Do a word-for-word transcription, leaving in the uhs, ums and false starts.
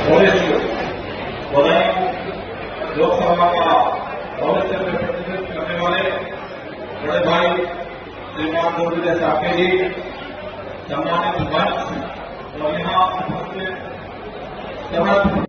वरिष्ठ बदायूं लोकसभा का भविष्य में प्रतिनिधित्व करने वाले बड़े भाई श्रीमान गुरुविजय साके जी, सम्मानित मंच और यहाँ उपस्थित